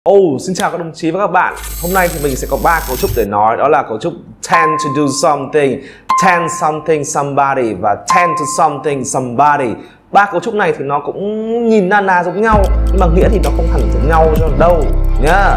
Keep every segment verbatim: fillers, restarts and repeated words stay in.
Oh, xin chào các đồng chí và các bạn. Hôm nay thì mình sẽ có ba cấu trúc để nói. Đó là cấu trúc tend to do something, tend something somebody và tend to something somebody. Ba cấu trúc này thì nó cũng nhìn na ná giống nhau, nhưng mà nghĩa thì nó không hẳn giống nhau cho đâu nhá.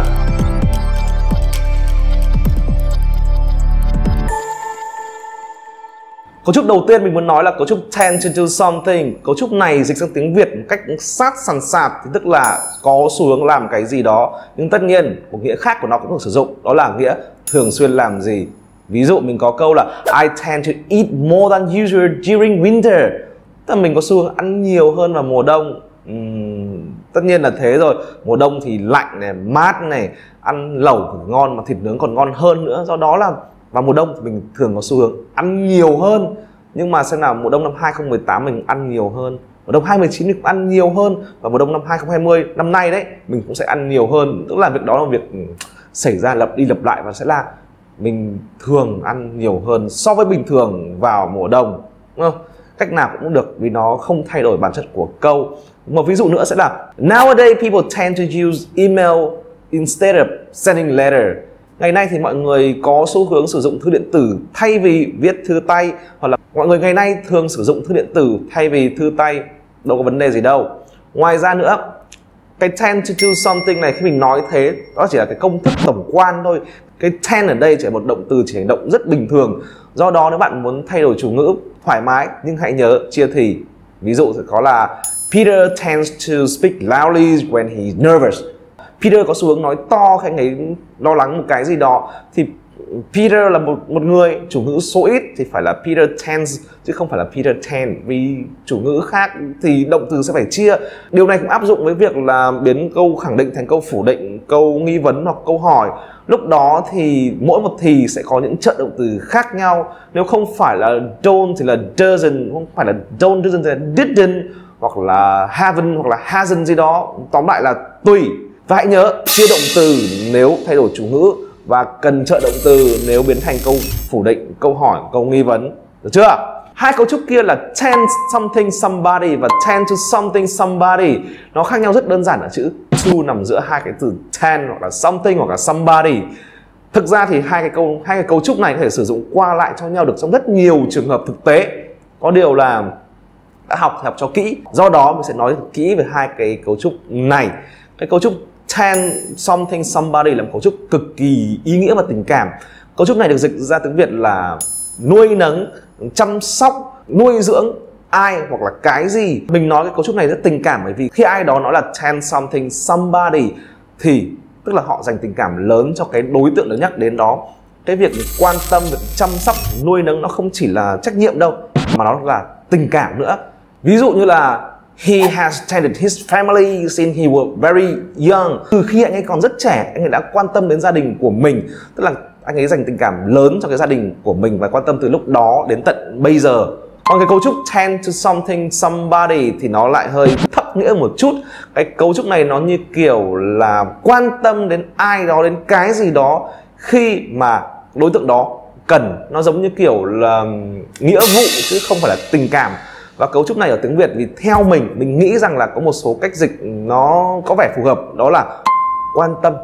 Cấu trúc đầu tiên mình muốn nói là cấu trúc tend to do something. Cấu trúc này dịch sang tiếng Việt một cách sát sàn sạt thì tức là có xu hướng làm cái gì đó. Nhưng tất nhiên một nghĩa khác của nó cũng được sử dụng, đó là nghĩa thường xuyên làm gì. Ví dụ mình có câu là I tend to eat more than usual during winter. Tức là mình có xu hướng ăn nhiều hơn vào mùa đông. uhm, Tất nhiên là thế rồi. Mùa đông thì lạnh này, mát này, ăn lẩu thì ngon mà thịt nướng còn ngon hơn nữa. Do đó là vào mùa đông thì mình thường có xu hướng ăn nhiều hơn. Nhưng mà xem nào, mùa đông năm hai không một tám mình ăn nhiều hơn, mùa đông hai không một chín mình cũng ăn nhiều hơn, và mùa đông năm hai không hai không năm nay đấy mình cũng sẽ ăn nhiều hơn. Tức là việc đó là việc xảy ra lặp đi lặp lại và sẽ là mình thường ăn nhiều hơn so với bình thường vào mùa đông, đúng không? Cách nào cũng được vì nó không thay đổi bản chất của câu. Một ví dụ nữa sẽ là nowadays people tend to use email instead of sending letter. Ngày nay thì mọi người có xu hướng sử dụng thư điện tử thay vì viết thư tay, hoặc là mọi người ngày nay thường sử dụng thư điện tử thay vì thư tay, đâu có vấn đề gì đâu. Ngoài ra nữa, cái tend to do something này khi mình nói thế, đó chỉ là cái công thức tổng quan thôi. Cái tend ở đây chỉ là một động từ chỉ hành động rất bình thường. Do đó nếu bạn muốn thay đổi chủ ngữ thoải mái, nhưng hãy nhớ chia thì. Ví dụ sẽ có là Peter tends to speak loudly when he's nervous. Peter có xu hướng nói to khi anh ấy lo lắng một cái gì đó. Thì Peter là một, một người, chủ ngữ số ít thì phải là Peter tends chứ không phải là Peter tend. Vì chủ ngữ khác thì động từ sẽ phải chia. Điều này cũng áp dụng với việc là biến câu khẳng định thành câu phủ định, câu nghi vấn hoặc câu hỏi. Lúc đó thì mỗi một thì sẽ có những trợ động từ khác nhau. Nếu không phải là don't thì là doesn't, không phải là don't, doesn't thì là didn't, hoặc là haven't hoặc là hasn't gì đó. Tóm lại là tùy. Và hãy nhớ chia động từ nếu thay đổi chủ ngữ và cần trợ động từ nếu biến thành câu phủ định, câu hỏi, câu nghi vấn. Được chưa? Hai cấu trúc kia là tend something somebody và tend to something somebody. Nó khác nhau rất đơn giản ở chữ to nằm giữa hai cái từ tend hoặc là something hoặc là somebody. Thực ra thì hai cái câu hai cái cấu trúc này có thể sử dụng qua lại cho nhau được trong rất nhiều trường hợp thực tế. Có điều là đã học thì học cho kỹ. Do đó mình sẽ nói kỹ về hai cái cấu trúc này. Cái cấu trúc tend something somebody là một cấu trúc cực kỳ ý nghĩa và tình cảm. Cấu trúc này được dịch ra tiếng Việt là nuôi nấng, chăm sóc, nuôi dưỡng ai hoặc là cái gì. Mình nói cái cấu trúc này rất tình cảm bởi vì khi ai đó nói là tend something somebody thì tức là họ dành tình cảm lớn cho cái đối tượng được nhắc đến đó. Cái việc quan tâm, việc chăm sóc, nuôi nấng nó không chỉ là trách nhiệm đâu, mà nó là tình cảm nữa. Ví dụ như là he has tended his family since he was very young. Từ khi anh ấy còn rất trẻ, anh ấy đã quan tâm đến gia đình của mình. Tức là anh ấy dành tình cảm lớn cho cái gia đình của mình và quan tâm từ lúc đó đến tận bây giờ. Còn cái cấu trúc tend to something somebody thì nó lại hơi thấp nghĩa một chút. Cái cấu trúc này nó như kiểu là quan tâm đến ai đó, đến cái gì đó khi mà đối tượng đó cần. Nó giống như kiểu là nghĩa vụ chứ không phải là tình cảm. Và cấu trúc này ở tiếng Việt thì theo mình, mình nghĩ rằng là có một số cách dịch nó có vẻ phù hợp. Đó là quan tâm,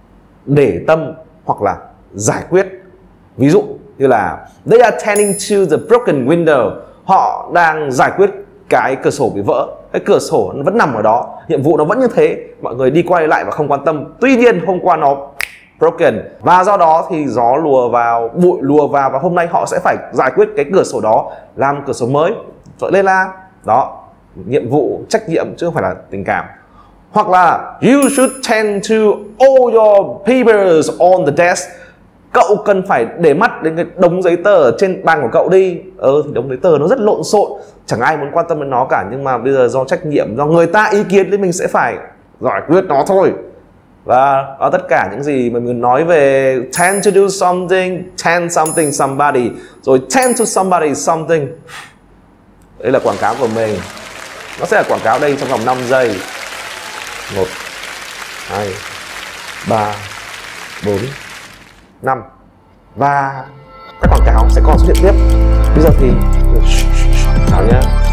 để tâm hoặc là giải quyết. Ví dụ như là they are tending to the broken window. Họ đang giải quyết cái cửa sổ bị vỡ. Cái cửa sổ nó vẫn nằm ở đó, nhiệm vụ nó vẫn như thế. Mọi người đi qua đi lại và không quan tâm. Tuy nhiên hôm qua nó broken và do đó thì gió lùa vào, bụi lùa vào và hôm nay họ sẽ phải giải quyết cái cửa sổ đó, làm cửa sổ mới. Vậy nên là đó, nhiệm vụ, trách nhiệm chứ không phải là tình cảm. Hoặc là you should tend to all your papers on the desk. Cậu cần phải để mắt đến cái đống giấy tờ ở trên bàn của cậu đi. Ờ thì đống giấy tờ nó rất lộn xộn, chẳng ai muốn quan tâm đến nó cả, nhưng mà bây giờ do trách nhiệm, do người ta ý kiến thì mình sẽ phải giải quyết nó thôi. Và đó tất cả những gì mà mình nói về tend to do something, tend something somebody, rồi tend to somebody something. Đây là quảng cáo của mình. Nó sẽ là quảng cáo đây trong vòng năm giây. Một, hai, ba, bốn, năm. Và các quảng cáo sẽ còn xuất hiện tiếp. Bây giờ thì chào nhé.